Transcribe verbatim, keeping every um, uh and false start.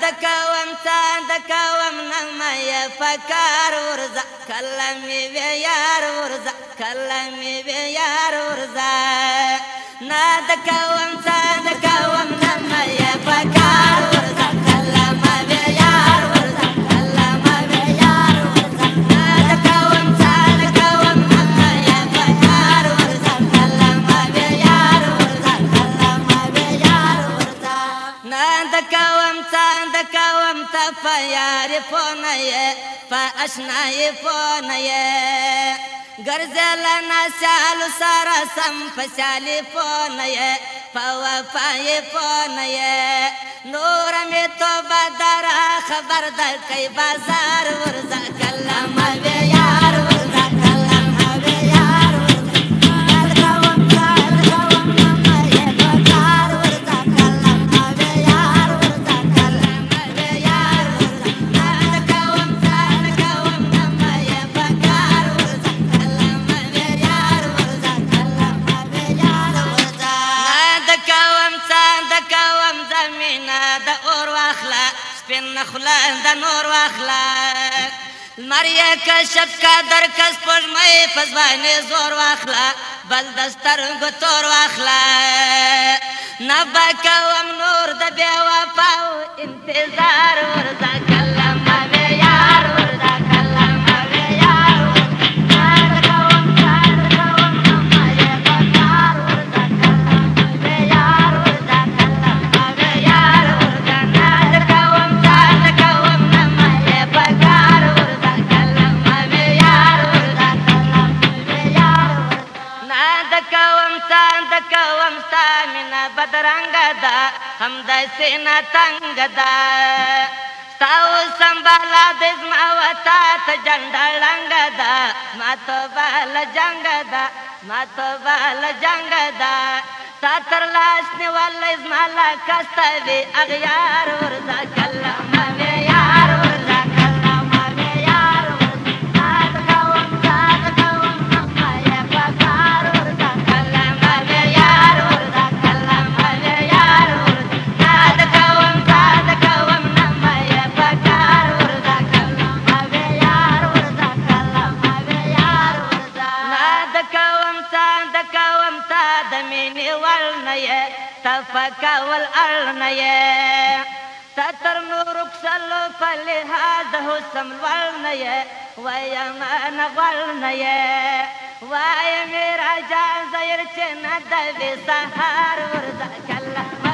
دکوم تا دکوم نمای فکر ورزا کلمی بیار ورزا کلمی بیار ورزا نا دکوم تا دکوم نمای فکر ورزا کلمی بیار ورزا کلمی بیار ورزا نا دکوم تا دکوم نمای فکر ورزا کلمی بیار ورزا کلمی بیار ورزا نا دکوم تا دکوم تا فیار فونایه فاشنای فونایه گرزل نسال سارا سم فسالی فونایه فوفای فونایه نور می تو بدر خبر در کی بازار ورزا کلام بیار ورزا کلام بیار نخلا د نور واخلا المریا کشف کا در کس پرمای فزوانی زور واخلا بل دستر گتور واخلا نبا کوم نور د بیا وفاو انتظار ورزا کلام بیار ورزا کلام بیار بدرنگ دا ہم دسی نا تنگ دا ستاو سنبالا دزما وطا تا جنڈا لنگ دا ما تو بال جنگ دا ما تو بال جنگ دا تا تر لاشنی والا ازمالا کستا بی اغیار ورزا کلام بیار ورزا کلام بیار تفکاول ارنیه تتر نورک سلو فلحاظ حسم الولنیه ویمان غولنیه وی میرا جان زیر چه ندوی سهار ورزا کلم